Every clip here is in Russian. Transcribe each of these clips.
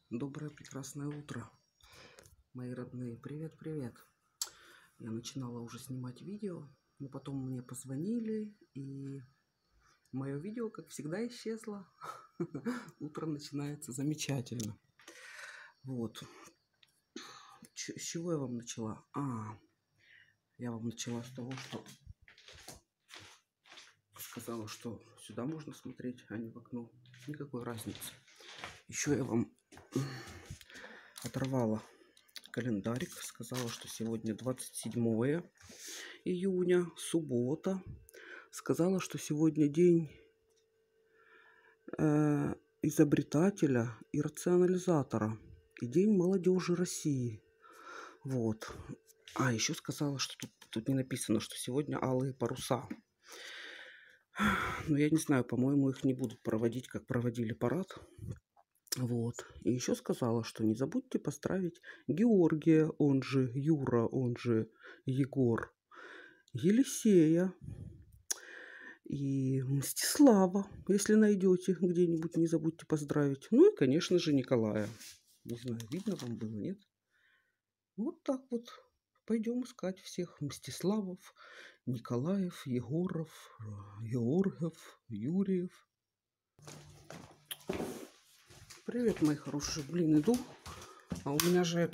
Доброе прекрасное утро, мои родные. Привет, привет. Я начинала уже снимать видео, но потом мне позвонили, и мое видео, как всегда, исчезло. Утро начинается замечательно. Вот. С чего я вам начала? Я вам начала с того, что сказала, что сюда можно смотреть, а не в окно. Никакой разницы. Еще я вам оторвала календарик, сказала, что сегодня 27 июня, суббота. Сказала, что сегодня день изобретателя и рационализатора и день молодежи России. Вот. Еще сказала, что тут не написано, что сегодня алые паруса. Но я не знаю, по-моему, их не будут проводить, как проводили парад. Вот. И еще сказала, что не забудьте поздравить Георгия, он же Юра, он же Егор, Елисея и Мстислава, если найдете где-нибудь, не забудьте поздравить. Ну и, конечно же, Николая. Не знаю, видно вам было, нет? Вот так вот. Пойдем искать всех Мстиславов, Николаев, Егоров, Георгов, Юрьев. Привет, мои хорошие. Блин, иду. А у меня же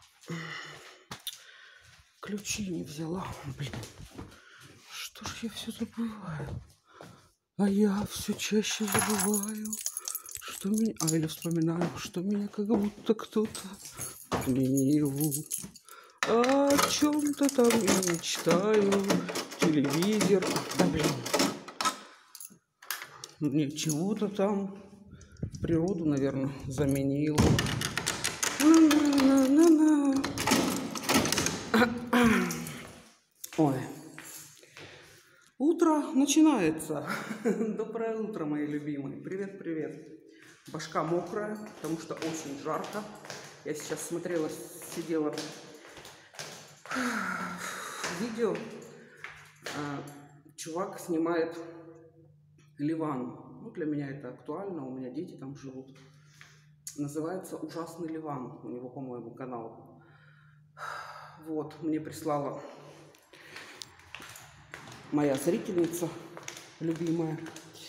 ключи не взяла. Блин. Что ж я все забываю? А я все чаще забываю, что меня... или вспоминаю, что меня как будто кто-то отменил. О чем-то там я мечтаю. Телевизор. Да, блин. Мне чего-то там природу, наверное, заменил. Ой. Утро начинается. Доброе утро, мои любимые. Привет, привет. Башка мокрая, потому что очень жарко. Я сейчас сидела видео. Чувак снимает Ливан. Ну, для меня это актуально, у меня дети там живут. Называется «Ужасный Ливан». У него, по-моему, канал. Вот, мне прислала моя зрительница любимая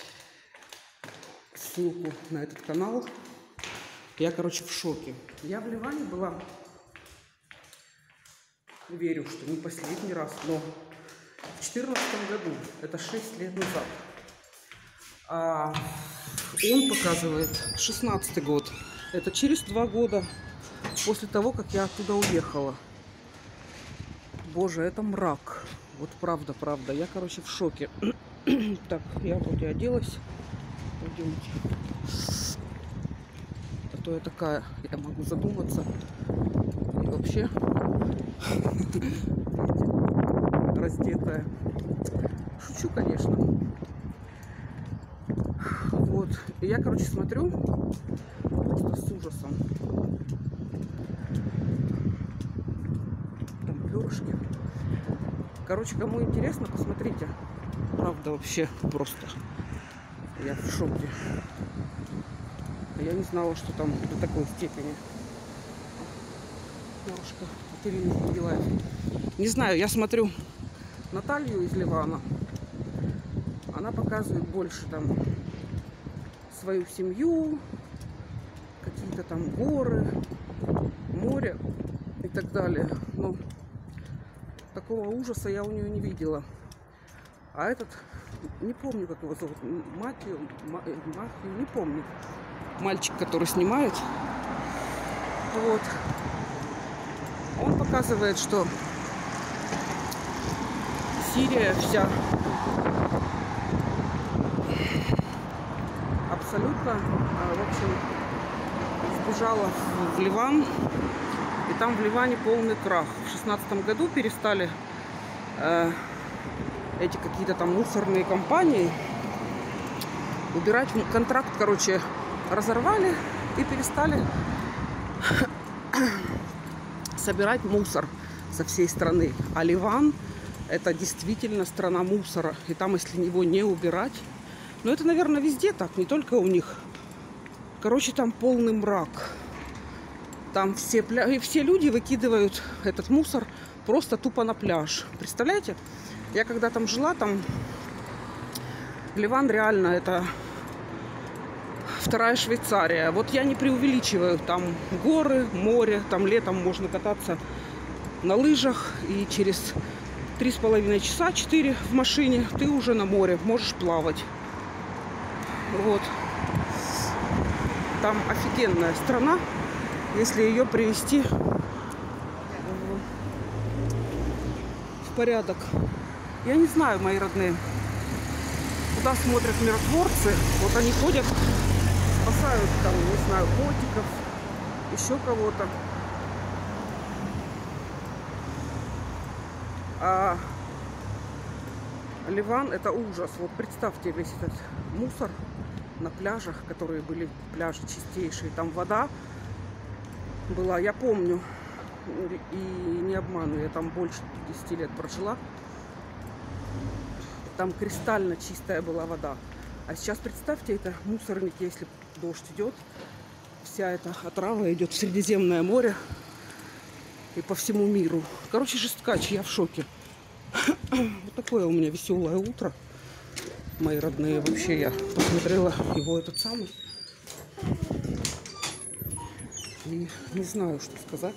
ссылку на этот канал. Я, короче, в шоке. Я в Ливане была, верю, что не последний раз, но в 2014 году, это 6 лет назад. Он показывает 16-й год. Это через 2 года после того, как я оттуда уехала. Боже, это мрак. Вот правда, правда. Я, короче, в шоке. Так, я вроде оделась. Пойдемте. А то я такая, я могу задуматься. И вообще раздетая. Шучу, конечно. Вот. И я, короче, смотрю просто с ужасом. Там перышки. Короче, кому интересно, посмотрите. Правда, вообще просто. Я в шоке. Я не знала, что там до такой степени. Девушка, Ирина Николаев. Не знаю, я смотрю Наталью из Ливана. Она показывает больше там свою семью, какие-то там горы, море и так далее. Но такого ужаса я у нее не видела. А этот, не помню, как его зовут, Матью, не помню. Мальчик, который снимает. Вот. Он показывает, что Сирия вся абсолютно, в общем, сбежала в Ливан. И там в Ливане полный крах. В 2016 году перестали эти какие-то там мусорные компании убирать контракт, короче, разорвали и перестали собирать мусор со всей страны. А Ливан — это действительно страна мусора. И там, если его не убирать... Но это, наверное, везде так, не только у них. Короче, там полный мрак. Там и все люди выкидывают этот мусор просто тупо на пляж. Представляете? Я когда там жила, там Ливан реально это вторая Швейцария. Вот я не преувеличиваю. Там горы, море, там летом можно кататься на лыжах. И через 3,5 часа, 4 в машине ты уже на море, можешь плавать. Вот. Там офигенная страна, если ее привести в порядок. Я не знаю, мои родные, куда смотрят миротворцы. Вот они ходят, спасают там, не знаю, котиков, еще кого-то. А Ливан — это ужас. Вот представьте весь этот мусор на пляжах, которые были пляжи чистейшие. Там вода была, я помню, и не обманываю, я там больше 10 лет прожила. Там кристально чистая была вода. А сейчас представьте, это мусорники, если дождь идет, вся эта отрава идет в Средиземное море и по всему миру. Короче, жесткач, я в шоке. Вот такое у меня веселое утро, мои родные. Вообще я посмотрела его этот самый и не знаю, что сказать.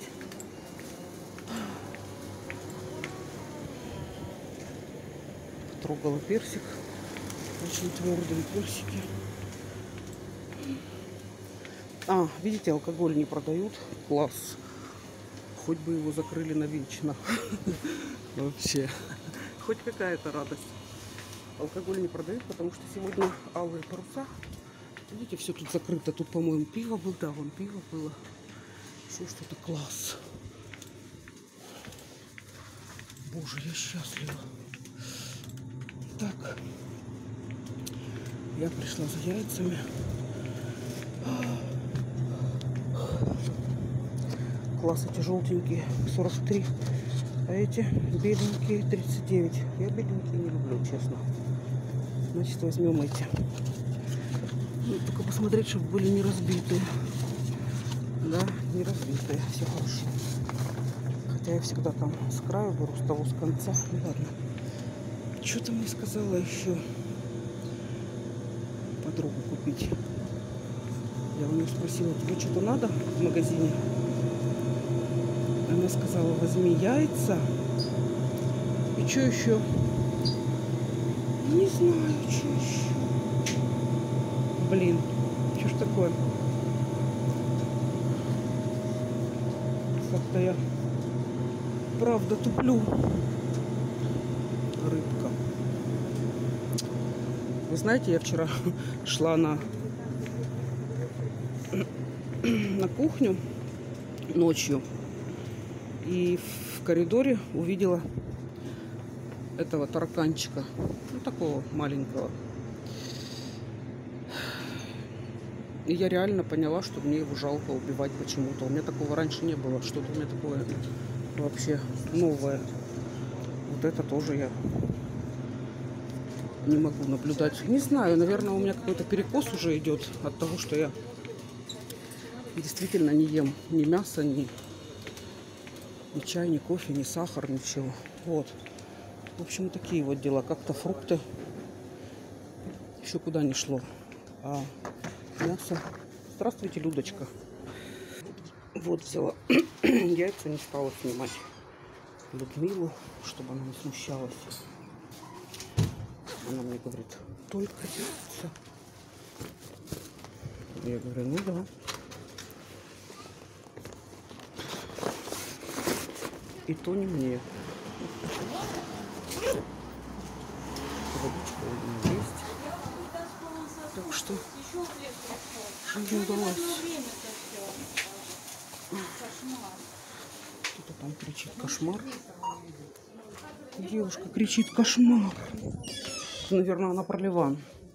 Трогала персик, очень твердые персики. А, видите, алкоголь не продают. Класс. Хоть бы его закрыли навечно. Вообще. Хоть какая-то радость. Алкоголь не продают, потому что сегодня алые паруса. Видите, все тут закрыто. Тут, по-моему, пиво было. Да, вон пиво было. Еще что-то. Класс. Боже, я счастлива. Так. Я пришла за яйцами. Класс, эти желтенькие 43, а эти беленькие 39. Я беленькие не люблю, честно. Значит, возьмем эти. Ну, только посмотреть, чтобы были не разбитые. Да, не разбитые, все хорошо. Хотя я всегда там с краю беру, с того, с конца. Ну ладно. Что-то мне сказала еще подругу купить. Я у нее спросила, тебе что-то надо в магазине? Она сказала, возьми яйца. И что еще? Не знаю, что еще. Блин, что ж такое? Как-то я правда туплю. Рыбка. Вы знаете, я вчера шла на кухню ночью. И в коридоре увидела этого тараканчика. Ну, такого маленького. И я реально поняла, что мне его жалко убивать почему-то. У меня такого раньше не было. Что-то у меня такое вообще новое. Вот это тоже я не могу наблюдать. Не знаю, наверное, у меня какой-то перекос уже идет от того, что я действительно не ем ни мяса, ни чай, ни кофе, ни сахар, ничего. Вот. В общем, такие вот дела. Как-то фрукты еще куда не шло. А мясо. Здравствуйте, Людочка. Вот взяла. Яйца не стала снимать Людмилу, чтобы она не смущалась. Она мне говорит, только яйца. Я говорю, ну да. И то не мне. Водичка у меня есть. Так что жизнь удалась. Кто-то там кричит кошмар. Девушка кричит кошмар. Наверное, она про Ливан.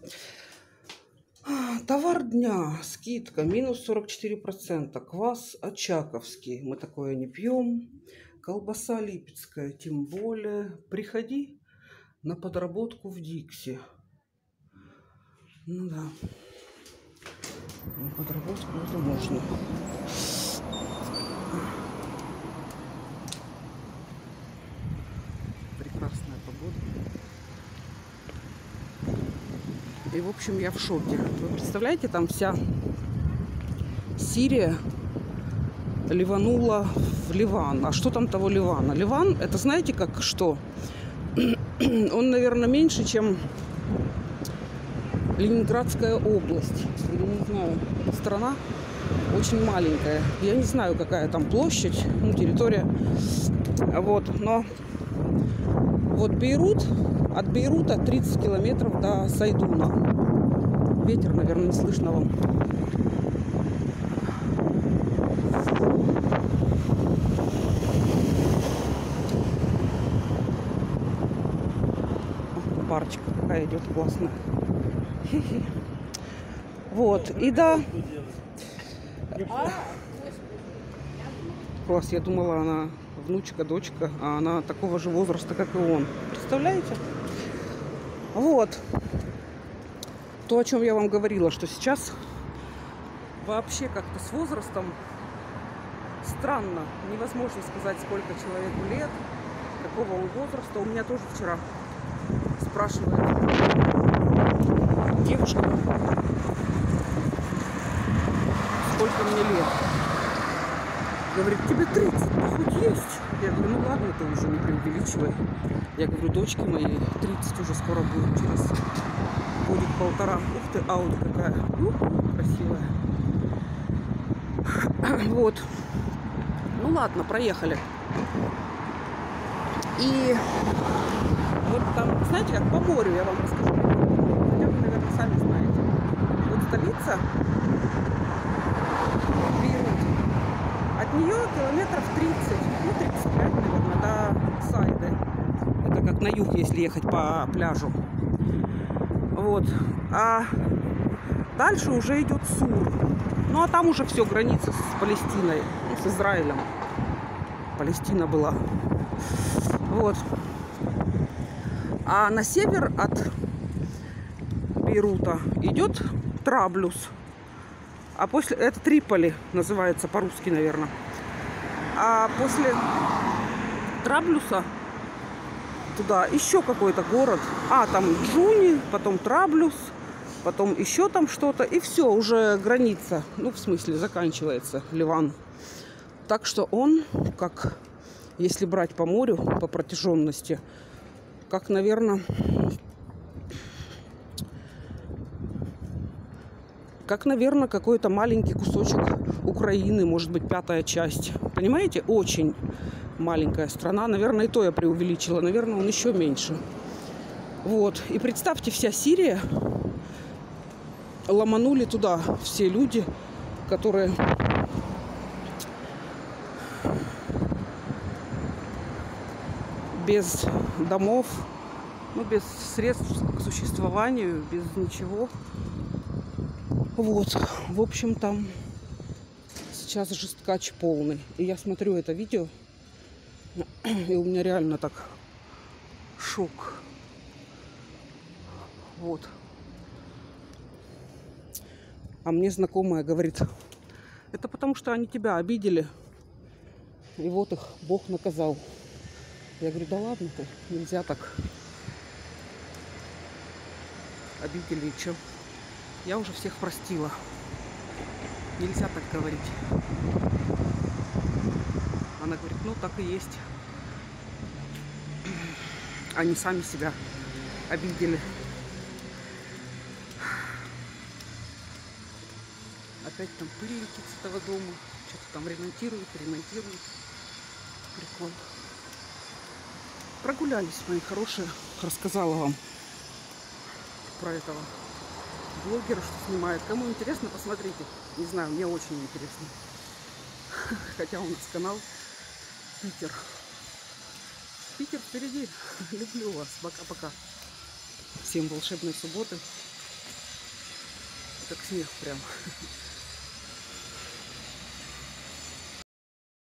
Товар дня. Скидка. Минус 44%. Квас очаковский. Мы такое не пьем. Колбаса липецкая. Тем более. Приходи на подработку в Дикси. Ну да. На подработку это можно. И, в общем, я в шоке. Вы представляете, там вся Сирия ливанула в Ливан. А что там того Ливана? Ливан, это знаете как что? Он, наверное, меньше, чем Ленинградская область. Я не знаю, страна очень маленькая. Я не знаю, какая там площадь, ну, территория. Вот, но вот Бейрут, от Бейрута 30 километров до Сайдуна. Ветер, наверное, не слышно вам. Парочка какая идет классная. Вот, и да. Класс, я думала, она внучка, дочка, а она такого же возраста, как и он. Представляете? Вот. То, о чем я вам говорила, что сейчас вообще как-то с возрастом странно. Невозможно сказать, сколько человеку лет, какого он возраста. У меня тоже вчера спрашивает девушка, сколько мне лет. Говорит, тебе 30, а хоть есть? Я говорю, ну ладно, ты уже не преувеличивай. Я говорю, дочке моей 30 уже скоро будет, через годик-полтора. Ух ты, Ауди какая. Красивая. Вот. Ну ладно, проехали. И вот там, знаете, как по морю, я вам расскажу. Хотя вы, наверное, сами знаете. Вот столица Бейрут. От нее километров 30, ну 35, наверное, до Сайды. Это как на юг, если ехать по пляжу. Вот. А дальше уже идет Сур. Ну а там уже все, граница с Палестиной, ну, с Израилем. Палестина была. Вот. А на север от Бейрута идет Траблус. А после... Это Триполи называется по-русски, наверное. А после Траблуса туда еще какой-то город. А, там Джуни, потом Траблус, потом еще там что-то. И все, уже граница. Ну, в смысле, заканчивается Ливан. Так что он, как, если брать по морю, по протяженности, как, наверное, какой-то маленький кусочек Украины, может быть, 5-я часть. Понимаете? Очень маленькая страна. Наверное, и то я преувеличила. Наверное, он еще меньше. Вот. И представьте, вся Сирия ломанули туда все люди, которые без домов, ну, без средств к существованию, без ничего. Вот, в общем, там сейчас жесткач полный. И я смотрю это видео, и у меня реально так шок. Вот. А мне знакомая говорит, это потому что они тебя обидели, и вот их Бог наказал. Я говорю, да ладно ты, нельзя так. Обидели, и что? Я уже всех простила. Нельзя так говорить. Она говорит, ну так и есть. Они сами себя обидели. Опять там пылинки с этого дома. Что-то там ремонтируют. Прикол. Прогулялись, мои хорошие. Рассказала вам про этого блогера, что снимает. Кому интересно, посмотрите. Не знаю, мне очень интересно. Хотя у нас канал Питер. Питер впереди. Люблю вас. Пока-пока. Всем волшебной субботы. Как снег прям.